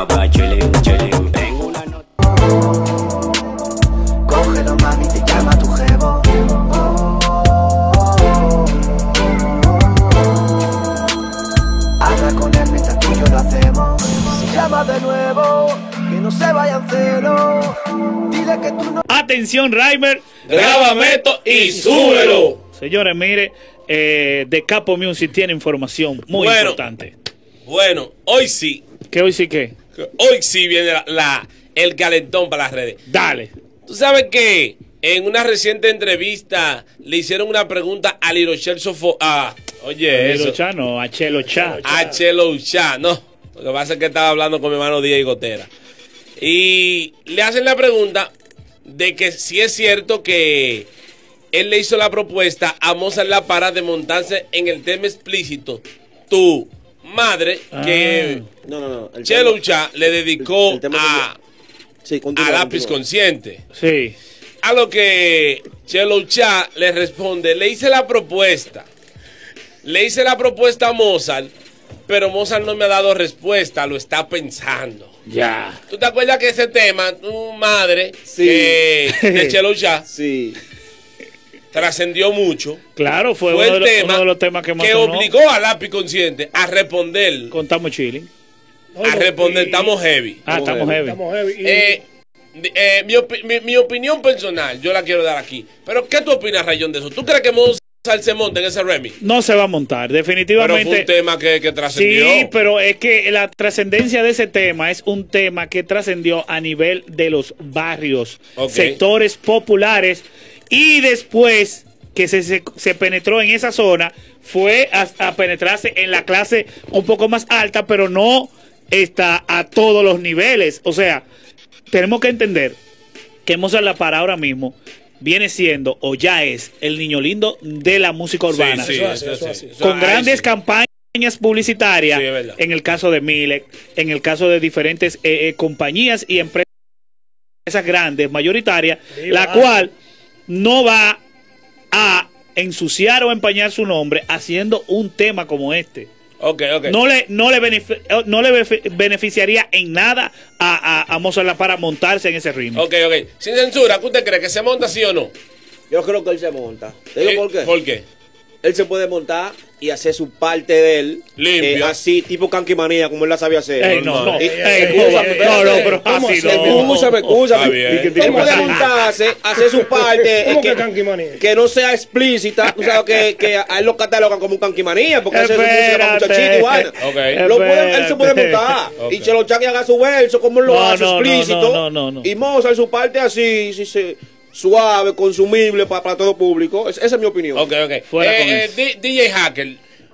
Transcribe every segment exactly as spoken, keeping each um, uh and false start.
acá chilling, chilling. Tengo una nota. Cógelo, mami, te llama tu jevo. Habla con él mientras tú y yo lo hacemos. Si llama de nuevo, que no se vayan cero. Dile que tú no. Atención, Raimer. Grábame esto y súbelo. Señores, mire, eh, de Capo Music tiene información muy bueno, importante. Bueno, hoy sí. ¿Qué hoy sí qué? Hoy sí viene la, la, el calentón para las redes. Dale. Tú sabes que en una reciente entrevista le hicieron una pregunta a Lirochel Sofo. Ah, oye, eso. Cha, no, a Chelo Cha. A Chelo Cha, no. Lo que pasa es que estaba hablando con mi hermano Díaz y Gotera. Y le hacen la pregunta de que si es cierto que él le hizo la propuesta a Mozart La Para de montarse en el tema explícito. Tu madre, ah. que no, no, no. El Chelo tema, Cha le dedicó el, el a, sí, continúa, a Lápiz continúa. Consciente. Sí. A lo que Chelo Cha le responde, le hice la propuesta. Le hice la propuesta a Mozart, pero Mozart no me ha dado respuesta, lo está pensando. Ya. ¿Tú te acuerdas que ese tema, tu madre, sí. que, de Chelo Cha, sí, trascendió mucho? Claro, fue, fue uno, el de los, tema uno de los temas que más que sonó. obligó a Lápiz Consciente a responder. Contamos chilling. A responder, estamos heavy. Ah, estamos heavy. Estamos heavy. Y... Eh, eh, mi, opi mi, mi opinión personal, yo la quiero dar aquí. Pero, ¿qué tú opinas, Rayón, de eso? ¿Tú crees que Mozart se monta en ese remix? No se va a montar, definitivamente. Pero fue un tema que, que trascendió. Sí, pero es que la trascendencia de ese tema es un tema que trascendió a nivel de los barrios, okay. sectores populares, y después que se, se, se penetró en esa zona, fue a, a penetrarse en la clase un poco más alta, pero no está a todos los niveles. O sea, tenemos que entender que Mozart La Para ahora mismo viene siendo o ya es el niño lindo de la música urbana. Sí, sí, eso, eso, eso, eso, con eso, grandes sí. campañas publicitarias, sí, en el caso de Milet, en el caso de diferentes eh, eh, compañías y empresas grandes, mayoritarias, sí, la va. cual no va a ensuciar o empañar su nombre haciendo un tema como este. Okay, okay. No le, no le, benefic no le beneficiaría en nada a, a, a Mozart La Para montarse en ese ritmo. Ok, ok. Sin censura, ¿qué usted cree? ¿Que se monta sí o no? Yo creo que él se monta. ¿Te digo ¿Eh? por qué? ¿Por qué? Él se puede montar y hacer su parte de él limpio, eh, así tipo Canquimanía, como él la sabía hacer. Ey, no, no, y, ey, ey, no, no, no, pero así no. Escúchame, escúchame. Él puede montarse, hacer su parte ¿Cómo que, que Canquimanía? que no sea explícita. Tú sabes que, que a él lo catalogan como un Canquimanía, porque hace su música para muchachito y vaina. Okay. Lo puede, él se puede montar. Okay. Y Chelo Cha que haga su verso, como él lo no, hace, no, explícito. No, no, no, no. Y Mozart su parte así, sí, sí, suave, consumible para, para todo público. Es, esa es mi opinión. Ok, ok. Fuera con eh, eso. eh, D J Hacker.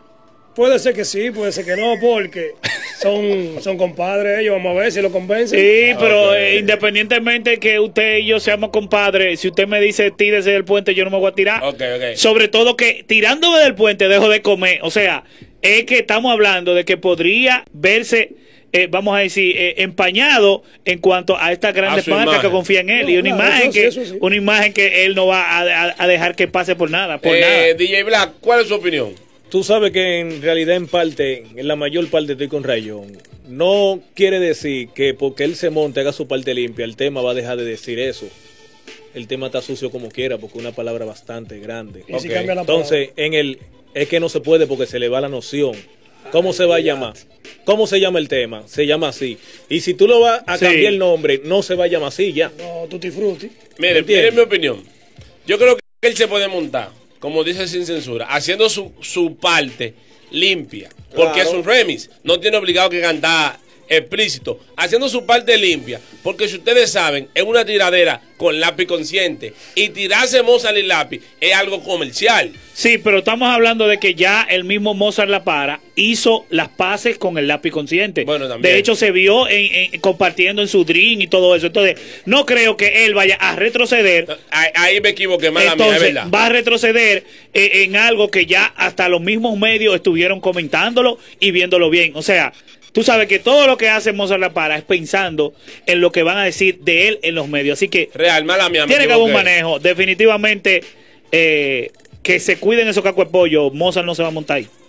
Puede ser que sí, puede ser que no, porque son, son compadres ellos. Vamos a ver si lo convencen. Sí, pero okay. eh, independientemente que usted y yo seamos compadres, si usted me dice tírese del puente, yo no me voy a tirar. Okay, okay. Sobre todo que tirándome del puente dejo de comer. O sea, es que estamos hablando de que podría verse, eh, vamos a decir, eh, empañado en cuanto a estas grandes marcas imagen. que confían en él. No, y una claro, imagen eso sí, que eso sí. una imagen que él no va a, a, a dejar que pase por nada. Por eh, nada. D J Black, ¿cuál es su opinión? Tú sabes que en realidad en parte, en la mayor parte estoy con Rayón. No quiere decir que porque él se monte, haga su parte limpia, el tema va a dejar de decir eso. El tema está sucio como quiera, porque es una palabra bastante grande. Y si Okay. cambia la Entonces, en el es que no se puede porque se le va la noción. ¿Cómo se va a llamar? ¿Cómo se llama el tema? Se llama así. Y si tú lo vas a Sí. cambiar el nombre, no se va a llamar así ya. No, tutti frutti. Mire, ¿Entiendes? mire mi opinión. Yo creo que él se puede montar, como dice Sin Censura, haciendo su, su parte limpia. Porque Claro. es un remix. No tiene obligado que cantar explícito. Haciendo su parte limpia. Porque si ustedes saben, es una tiradera con Lápiz Consciente. Y tirarse Mozart y Lápiz es algo comercial. Sí, pero estamos hablando de que ya el mismo Mozart La Para hizo las paces con el Lápiz Consciente. Bueno, también. De hecho, se vio en, en, compartiendo en su dream y todo eso. Entonces, no creo que él vaya a retroceder. Ahí, ahí me equivoqué, mala Entonces, mía, es verdad. va a retroceder eh, en algo que ya hasta los mismos medios estuvieron comentándolo y viéndolo bien. O sea, tú sabes que todo lo que hace Mozart La Para es pensando en lo que van a decir de él en los medios. Así que Real, mala mía, me tiene que haber un equivoqué. manejo. Definitivamente, eh, que se cuiden esos cacos de pollo. Mozart no se va a montar ahí.